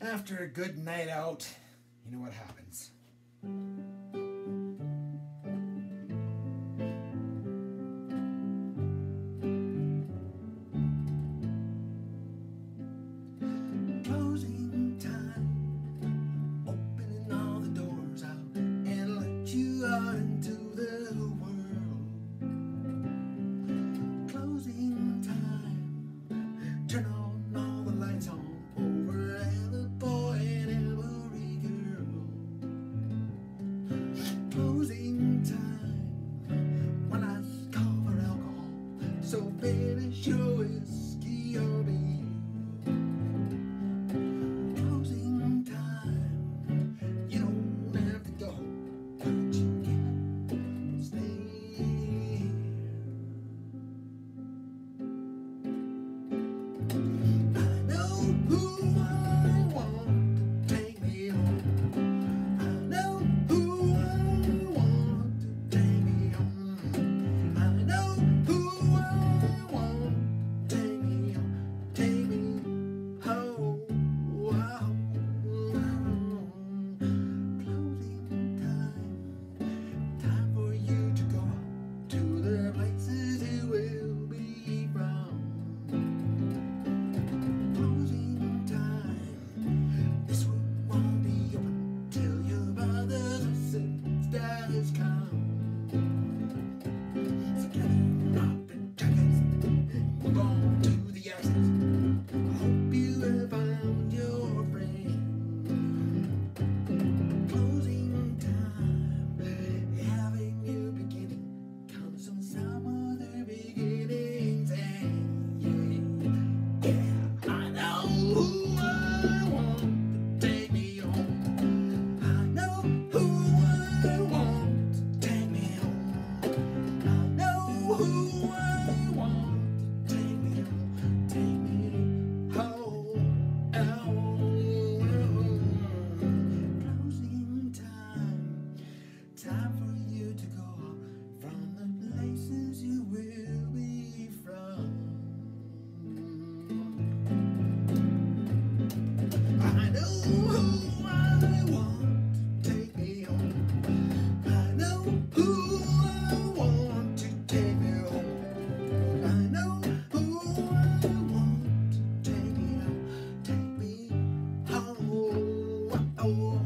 After a good night out, you know what happens. Closing time, opening all the doors out and let you out into the world. Closing time, turn on all the lights on over every boy and every girl. Closing time, one last call for alcohol, so baby show whiskey or beer. Closing time, you don't have to go, but you can stay here. I know who I want to take me home. I know who I want to take me home. I know who I want to take me home. Take me home. Closing time for you to go to the places you will be from. Closing time, this room won't be open till your brothers and sisters come. So gather up in jackets and move on to the exit. I hope you have found your friend. Closing time, having new beginning comes from some other beginnings. And yeah, I know who I want to take me home. I know who I want to take me home. I know who I want to take me home. Take me home. Closing time for you to go from the places you will be from. I know who I want to take me home. I know who I want to take me home. I know who I want to take me home. Take me home.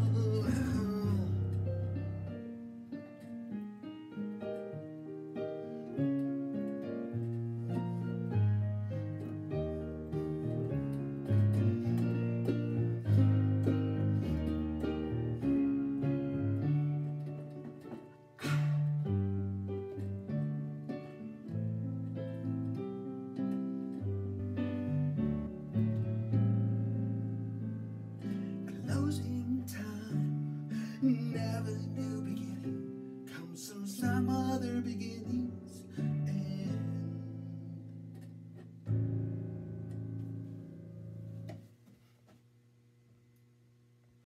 Closing time, never new beginning comes from some other beginning.